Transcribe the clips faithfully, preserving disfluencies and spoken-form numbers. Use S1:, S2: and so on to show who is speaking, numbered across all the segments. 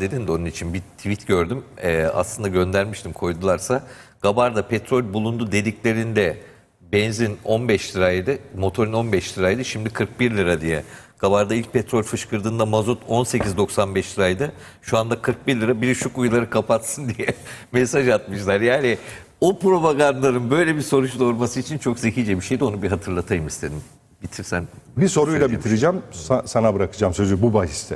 S1: dedin de onun için bir tweet gördüm. Ee, aslında göndermiştim, koydularsa. Gabar'da petrol bulundu dediklerinde benzin on beş liraydı, motorun on beş liraydı, şimdi kırk bir lira diye. Gabar'da ilk petrol fışkırdığında mazot on sekiz doksan beş liraydı. Şu anda kırk bir lira. Biri şu kuyuları kapatsın diye mesaj atmışlar. Yani o propagandanın böyle bir sonuç doğurması için çok zekice bir şeydi. Onu bir hatırlatayım istedim. Bitirsen.
S2: Bir soruyla bitireceğim. Sa- sana bırakacağım sözü bu bahiste.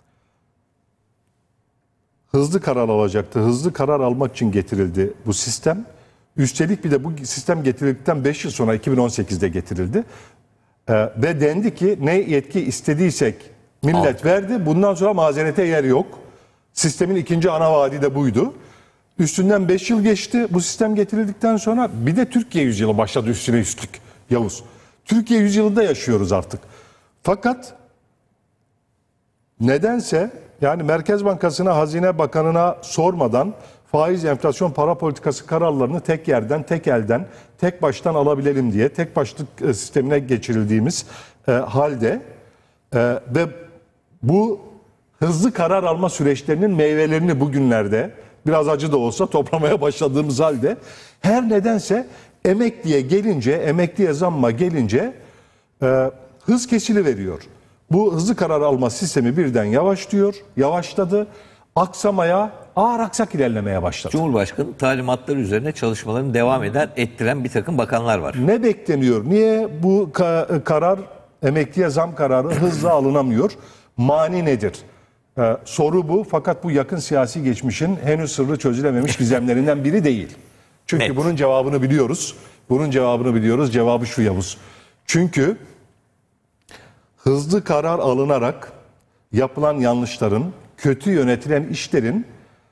S2: Hızlı karar alacaktı. Hızlı karar almak için getirildi bu sistem. Üstelik bir de bu sistem getirildikten beş yıl sonra iki bin on sekizde getirildi. Ee, ve dendi ki ne yetki istediysek millet Al. verdi. Bundan sonra mazerete yer yok. Sistemin ikinci ana vaadi de buydu. Üstünden beş yıl geçti bu sistem getirildikten sonra. Bir de Türkiye yüzyılı başladı üstüne üstlük Yavuz. Türkiye yüzyılında yaşıyoruz artık. Fakat nedense yani Merkez Bankası'na, Hazine Bakanı'na sormadan faiz, enflasyon, para politikası kararlarını tek yerden, tek elden, tek baştan alabilelim diye tek başlık sistemine geçirildiğimiz e, halde e, ve bu hızlı karar alma süreçlerinin meyvelerini bugünlerde biraz acı da olsa toplamaya başladığımız halde her nedense emekliye gelince, emekliye zamma gelince e, hız kesiliveriyor. Bu hızlı karar alma sistemi birden yavaşlıyor, yavaşladı. Aksamaya, ağır aksak ilerlemeye başladı.
S1: Cumhurbaşkanı talimatları üzerine çalışmalarını devam eden, ettiren bir takım bakanlar var.
S2: Ne bekleniyor? Niye bu ka- karar, emekliye zam kararı hızla alınamıyor? Mani nedir? Ee, soru bu. Fakat bu yakın siyasi geçmişin henüz sırrı çözülememiş gizemlerinden biri değil. Çünkü evet. bunun cevabını biliyoruz. Bunun cevabını biliyoruz. Cevabı şu Yavuz. Çünkü hızlı karar alınarak yapılan yanlışların, kötü yönetilen işlerin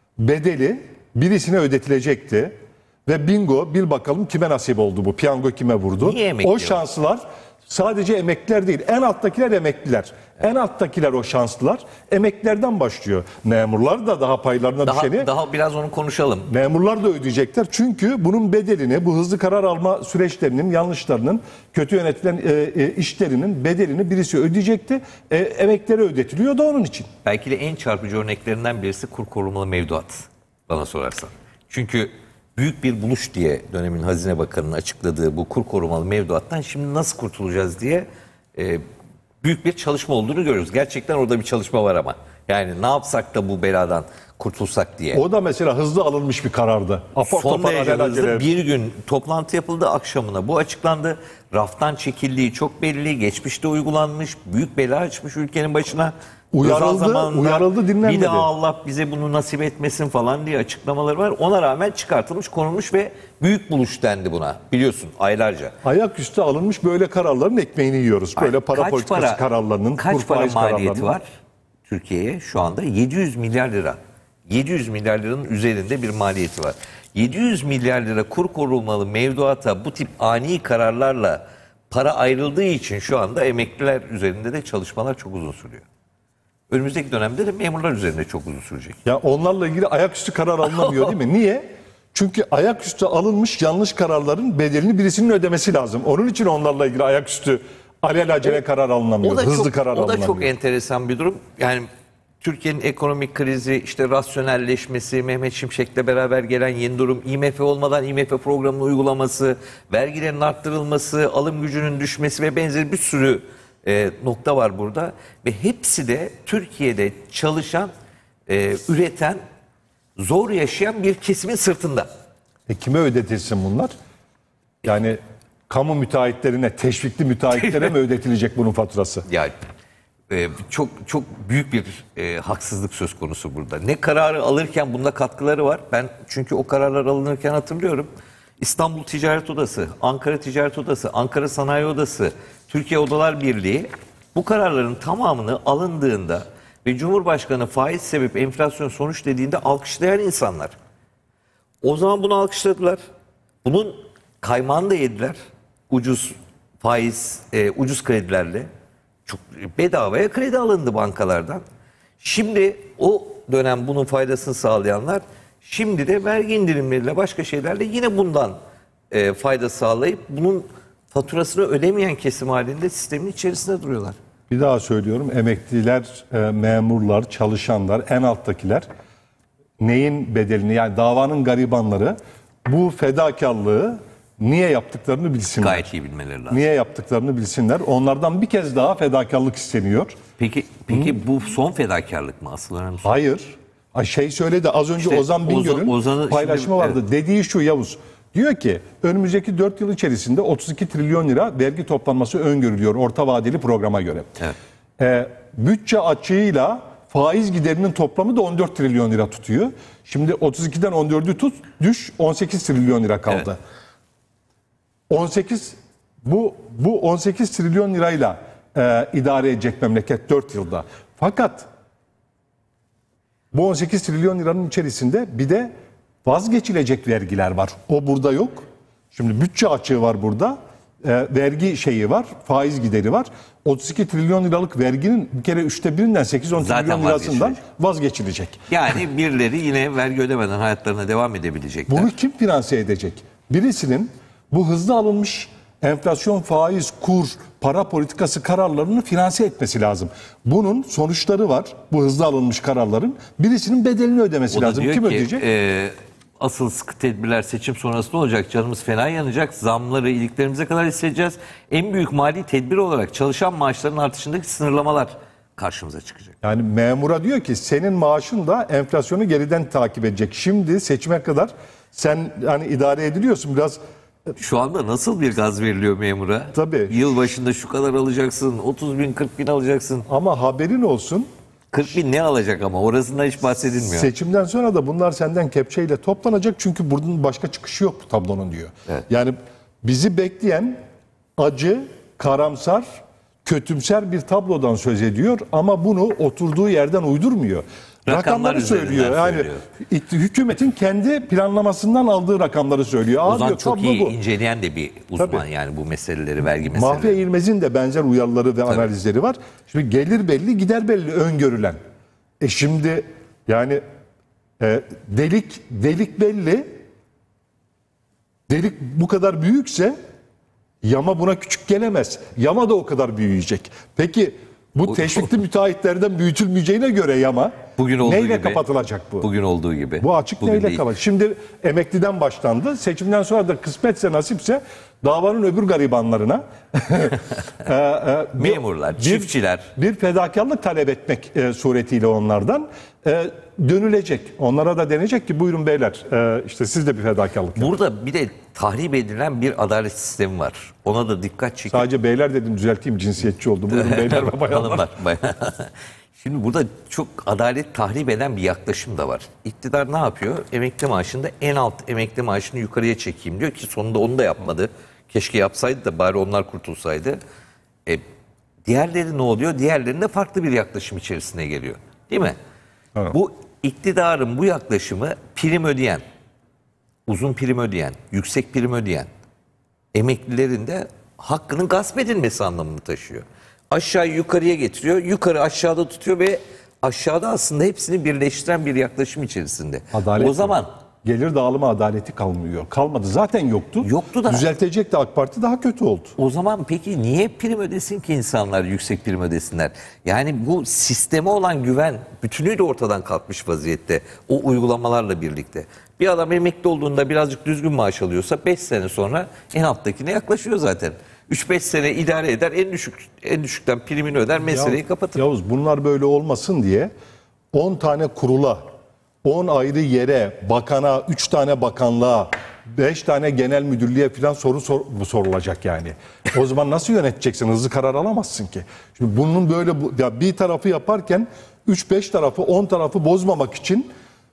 S2: bedeli birisine ödetilecekti. Ve bingo, bil bakalım kime nasip oldu bu? Piyango kime vurdu? O şanslılar sadece emekliler değil, en alttakiler emekliler. En alttakiler o şanslılar. Emeklilerden başlıyor. Memurlar da daha paylarına
S1: daha,
S2: düşeni.
S1: Daha biraz onu konuşalım.
S2: Memurlar da ödeyecekler. Çünkü bunun bedelini, bu hızlı karar alma süreçlerinin, yanlışlarının, kötü yönetilen e, e, işlerinin bedelini birisi ödeyecekti. E, emeklilere ödetiliyor da onun için.
S1: Belki de en çarpıcı örneklerinden birisi kur korumalı mevduat bana sorarsan. Çünkü büyük bir buluş diye dönemin Hazine Bakanı'nın açıkladığı bu kur korumalı mevduattan şimdi nasıl kurtulacağız diye e, büyük bir çalışma olduğunu görüyoruz. Gerçekten orada bir çalışma var ama. Yani ne yapsak da bu beladan kurtulsak diye.
S2: O da mesela hızlı alınmış bir karardı. Apar
S1: Son derece hızlı
S2: bir
S1: gün toplantı yapıldı, akşamına bu açıklandı. Raftan çekildiği çok belli. Geçmişte uygulanmış. Büyük bela açmış ülkenin başına.
S2: Uyarıldı, uyarıldı dinlenmedi.
S1: Bir daha Allah bize bunu nasip etmesin falan diye açıklamaları var. Ona rağmen çıkartılmış, konulmuş ve büyük buluş dendi buna. Biliyorsun aylarca.
S2: Ayaküstü alınmış böyle kararların ekmeğini yiyoruz. Böyle para
S1: kaç
S2: politikası
S1: para,
S2: kararlarının,
S1: kaç para maliyeti var Türkiye'ye şu anda? yedi yüz milyar lira. yedi yüz milyar liranın üzerinde bir maliyeti var. yedi yüz milyar lira kur korumalı mevduata bu tip ani kararlarla para ayrıldığı için şu anda emekliler üzerinde de çalışmalar çok uzun sürüyor. Önümüzdeki dönemde de memurlar üzerinde çok uzun sürecek.
S2: Ya onlarla ilgili ayaküstü karar alınamıyor değil mi? Niye? Çünkü ayaküstü alınmış yanlış kararların bedelini birisinin ödemesi lazım. Onun için onlarla ilgili ayaküstü alelacele karar alınamıyor.
S1: O da
S2: hızlı
S1: çok,
S2: karar
S1: o da
S2: alınamıyor.
S1: çok enteresan bir durum. Yani Türkiye'nin ekonomik krizi, işte rasyonelleşmesi, Mehmet Şimşek'le beraber gelen yeni durum, I M F olmadan I M F programının uygulaması, vergilerin arttırılması, alım gücünün düşmesi ve benzeri bir sürü e, nokta var burada. Ve hepsi de Türkiye'de çalışan, e, üreten, zor yaşayan bir kesimin sırtında.
S2: E kime ödetilsin bunlar? Yani kamu müteahhitlerine, teşvikli müteahhitlere mi ödetilecek bunun faturası?
S1: Yani e, çok çok büyük bir e, haksızlık söz konusu burada. Ne kararı alırken bunda katkıları var. Ben çünkü o kararlar alınırken hatırlıyorum. İstanbul Ticaret Odası, Ankara Ticaret Odası, Ankara Sanayi Odası, Türkiye Odalar Birliği bu kararların tamamını alındığında ve Cumhurbaşkanı faiz sebep enflasyon sonuç dediğinde alkışlayan insanlar. O zaman bunu alkışladılar. Bunun kaymağını da yediler. Ucuz faiz, e, ucuz kredilerle. Çok bedavaya kredi alındı bankalardan. Şimdi o dönem bunun faydasını sağlayanlar şimdi de vergi indirimleriyle başka şeylerle yine bundan e, fayda sağlayıp bunun faturasını ödemeyen kesim halinde sistemin içerisinde duruyorlar.
S2: Bir daha söylüyorum, emekliler, e, memurlar, çalışanlar, en alttakiler neyin bedelini, yani davanın garibanları bu fedakarlığı niye yaptıklarını bilsinler.
S1: Gayet iyi bilmeleri lazım.
S2: Niye yaptıklarını bilsinler. Onlardan bir kez daha fedakarlık isteniyor.
S1: Peki peki bu son fedakarlık mı asıl önemli?
S2: Hayır. Ay şey söyledi az önce
S1: İşte
S2: Ozan Bingöl'ün
S1: Ozan'ı
S2: paylaşımı
S1: şimdi-
S2: vardı.
S1: evet.
S2: Dediği şu Yavuz. Diyor ki önümüzdeki dört yıl içerisinde otuz iki trilyon lira vergi toplanması öngörülüyor orta vadeli programa göre.
S1: Evet.
S2: Ee, bütçe açığıyla faiz giderinin toplamı da on dört trilyon lira tutuyor. Şimdi otuz ikiden on dördü tut, düş on sekiz trilyon lira kaldı. on sekiz bu bu on sekiz trilyon lirayla e, idare edecek memleket dört yılda. Fakat bu on sekiz trilyon liranın içerisinde bir de vazgeçilecek vergiler var. O burada yok. Şimdi bütçe açığı var burada. E, vergi şeyi var. Faiz gideri var. otuz iki trilyon liralık verginin bir kere üçte birinden sekiz on
S1: Zaten
S2: trilyon lirasından
S1: vazgeçilecek.
S2: vazgeçilecek.
S1: Yani birileri yine vergi ödemeden hayatlarına devam edebilecekler.
S2: Bunu kim finanse edecek? Birisinin bu hızlı alınmış enflasyon, faiz, kur, para politikası kararlarını finanse etmesi lazım. Bunun sonuçları var. Bu hızlı alınmış kararların. Birisinin bedelini ödemesi
S1: O da
S2: lazım.
S1: diyor
S2: Kim
S1: ki,
S2: ödeyecek?
S1: e, asıl sıkı tedbirler seçim sonrası olacak. Canımız fena yanacak. Zamları iliklerimize kadar hissedeceğiz. En büyük mali tedbir olarak çalışan maaşların artışındaki sınırlamalar karşımıza çıkacak.
S2: Yani memura diyor ki senin maaşın da enflasyonu geriden takip edecek. Şimdi seçime kadar sen hani idare ediliyorsun biraz.
S1: Şu anda nasıl bir gaz veriliyor memura?
S2: Tabii.
S1: Yıl başında şu kadar alacaksın, otuz bin, kırk bin alacaksın.
S2: Ama haberin olsun,
S1: kırk bin ne alacak ama orasından hiç bahsedilmiyor.
S2: seçimden sonra da bunlar senden kepçeyle toplanacak çünkü bunun başka çıkışı yok bu tablonun diyor.
S1: Evet.
S2: Yani bizi bekleyen acı, karamsar, kötümser bir tablodan söz ediyor ama bunu oturduğu yerden uydurmuyor.
S1: Rakamlar
S2: Rakamları söylüyor.
S1: üzerinden
S2: Yani
S1: söylüyor.
S2: it- hükümetin kendi planlamasından aldığı rakamları söylüyor. Aa,
S1: Ozan
S2: diyor,
S1: çok
S2: tablo
S1: iyi
S2: bu.
S1: inceleyen de bir uzman
S2: Tabii.
S1: yani bu meseleleri, vergi meseleleri.
S2: Mahfiye İlmez'in de benzer uyarıları ve analizleri var. Şimdi gelir belli, gider belli öngörülen. E şimdi yani e, delik delik belli. Delik bu kadar büyükse yama buna küçük gelemez. Yama da o kadar büyüyecek. Peki bu teşvikli müteahhitlerden büyütülmeyeceğine göre yama
S1: Bugün olduğu
S2: neyle
S1: gibi,
S2: kapatılacak bu?
S1: Bugün olduğu gibi.
S2: Bu açık
S1: Bugün
S2: neyle
S1: değil.
S2: kapatılacak? Şimdi emekliden başlandı. Seçimden sonra da kısmetse nasipse davanın öbür garibanlarına e, e, bir-
S1: Memurlar, çiftçiler.
S2: bir fedakarlık talep etmek e, suretiyle onlardan e, dönülecek. Onlara da denecek ki buyurun beyler e, işte siz de bir fedakarlık yapın.
S1: Burada bir de tahrip edilen bir adalet sistemi var. Ona da dikkat çekip
S2: Sadece beyler dedim düzelteyim cinsiyetçi oldu. Buyurun beyler ve bayanlar.
S1: Hanımlar, bayan- Şimdi burada çok adalet tahrip eden bir yaklaşım da var. İktidar ne yapıyor? Emekli maaşında en alt emekli maaşını yukarıya çekeyim diyor ki sonunda onu da yapmadı. Keşke yapsaydı da bari onlar kurtulsaydı. E, diğerleri ne oluyor? Diğerlerinde farklı bir yaklaşım içerisine geliyor. Değil mi?
S2: Evet.
S1: Bu iktidarın bu yaklaşımı prim ödeyen, uzun prim ödeyen, yüksek prim ödeyen emeklilerin de hakkının gasp edilmesi anlamını taşıyor. Aşağıyı yukarıya getiriyor, yukarı aşağıda tutuyor ve aşağıda aslında hepsini birleştiren bir yaklaşım içerisinde.
S2: Adalet
S1: o zaman
S2: gelir dağılımı adaleti kalmıyor. Kalmadı. Zaten yoktu.
S1: Yoktu da.
S2: Düzeltecek de AK Parti daha kötü oldu.
S1: o zaman peki niye prim ödesin ki insanlar yüksek prim ödesinler? Yani bu sisteme olan güven bütünüyle ortadan kalkmış vaziyette o uygulamalarla birlikte. Bir adam emekli olduğunda birazcık düzgün maaş alıyorsa beş sene sonra en alttakine yaklaşıyor zaten. üç beş sene idare eder, en düşük en düşükten primini öder, meseleyi
S2: Ya-
S1: kapatır.
S2: Yavuz bunlar böyle olmasın diye on tane kurula, on ayrı yere, bakana, üç tane bakanlığa, beş tane genel müdürlüğe falan soru sor, bu sorulacak yani. O zaman nasıl yöneteceksin? Hızlı karar alamazsın ki. Şimdi bunun böyle bu, ya bir tarafı yaparken üç beş tarafı, on tarafı bozmamak için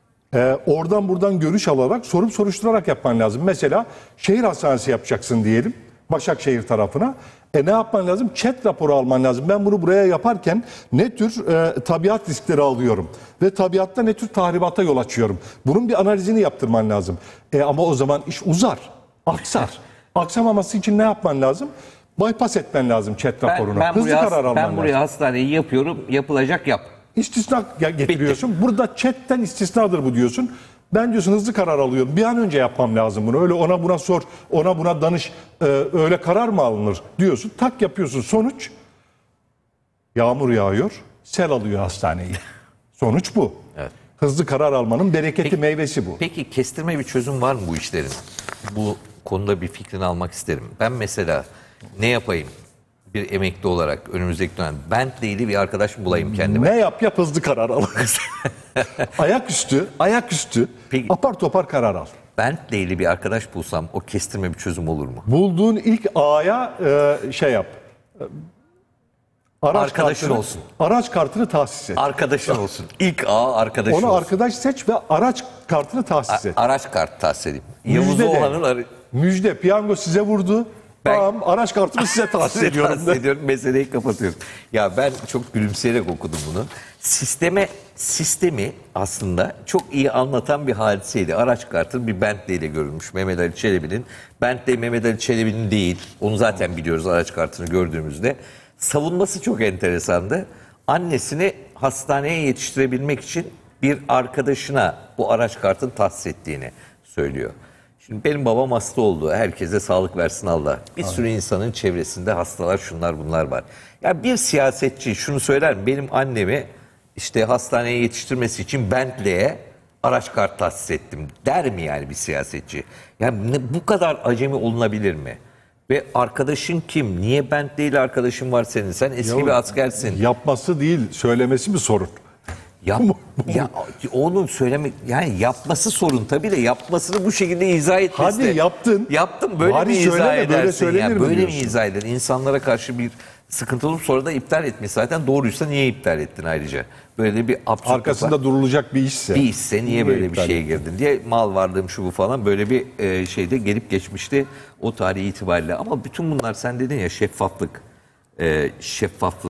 S2: e, oradan buradan görüş alarak, sorup soruşturarak yapman lazım. Mesela şehir hastanesi yapacaksın diyelim. Başakşehir tarafına. E ne yapman lazım? Chat raporu alman lazım. Ben bunu buraya yaparken ne tür e, tabiat riskleri alıyorum ve tabiatta ne tür tahribata yol açıyorum. Bunun bir analizini yaptırman lazım. E ama o zaman iş uzar, aksar. Aksamaması için ne yapman lazım? Bypass etmen lazım chat
S1: Ben,
S2: raporunu.
S1: ben
S2: Hızlı
S1: buraya,
S2: karar alman
S1: ben
S2: lazım.
S1: buraya hastaneyi yapıyorum, yapılacak yap.
S2: İstisna getiriyorsun. Burada chatten istisnadır bu diyorsun. Ben diyorsun hızlı karar alıyorum. Bir an önce yapmam lazım bunu. Öyle ona buna sor, ona buna danış. e, öyle karar mı alınır diyorsun. Tak yapıyorsun. Sonuç Yağmur yağıyor, sel alıyor hastaneyi. Sonuç bu.
S1: Evet.
S2: Hızlı karar almanın bereketi,
S1: Peki-
S2: meyvesi bu.
S1: Peki kestirme bir çözüm var mı bu işlerin? Bu konuda bir fikrini almak isterim. Ben mesela ne yapayım bir emekli olarak önümüzdeki dönem Bentley'li bir arkadaş mı bulayım kendime?
S2: Ne yap yap hızlı karar al. ayaküstü, ayaküstü
S1: Peki.
S2: apar topar karar al.
S1: Bentley'li bir arkadaş bulsam o kestirme bir çözüm olur mu?
S2: Bulduğun ilk A'ya e, şey yap. E, Araç
S1: Arkadaşın
S2: kartını-
S1: olsun.
S2: Araç kartını tahsis et.
S1: Arkadaşın olsun. İlk A arkadaşın
S2: Onu
S1: olsun.
S2: arkadaş seç ve araç kartını tahsis et.
S1: Araç kart tahsis edeyim. Yavuz
S2: Müjde de.
S1: Oğlan'ın arı...
S2: Müjde, piyango size vurdu.
S1: Ben-
S2: Tamam, araç kartını size tahsis ediyorum.
S1: Tahsis ediyorum, meseleyi kapatıyorum. Ya ben çok gülümseyerek okudum bunu. Sisteme, sistemi aslında çok iyi anlatan bir hadiseydi. Araç kartı bir Bentley ile görülmüş Mehmet Ali Çelebi'nin. Bentley Mehmet Ali Çelebi'nin değil. Onu zaten biliyoruz araç kartını gördüğümüzde. Savunması çok enteresandı. Annesini hastaneye yetiştirebilmek için bir arkadaşına bu araç kartını tahsis ettiğini söylüyor. Şimdi benim babam hasta oldu. Herkese sağlık versin Allah. Bir sürü insanın çevresinde hastalar şunlar bunlar var. Ya bir siyasetçi şunu söyler mi? Benim annemi işte hastaneye yetiştirmesi için Bentley'e araç kart tahsis ettim der mi yani bir siyasetçi? Yani ne- bu kadar acemi olunabilir mi? Ve arkadaşın kim? Niye Bentley ile arkadaşın var senin? Sen eski
S2: Ya-
S1: bir askersin.
S2: Yapması değil, söylemesi mi sorun?
S1: Yap, ya onun söylemek yani yapması sorun tabii de yapmasını bu şekilde izah etmesi
S2: Hadi
S1: de-
S2: yaptın.
S1: Yaptım böyle
S2: Bari
S1: mi izah
S2: söyleme,
S1: edersin
S2: böyle
S1: ya?
S2: söylenir mi
S1: Böyle mi
S2: diyorsun?
S1: izah eder? İnsanlara karşı bir sıkıntı olup sonra da iptal etmiş. Zaten doğruysa niye iptal ettin ayrıca? Böyle bir absürt
S2: Arkasında durulacak bir işse.
S1: bir işse niye
S2: Niye
S1: böyle bir
S2: iptal
S1: şeye girdin diye mal varlığım şu bu falan böyle bir e, şeyde gelip geçmişti o tarihi itibariyle. Ama bütün bunlar sen dedin ya şeffaflık, e, şeffaflık.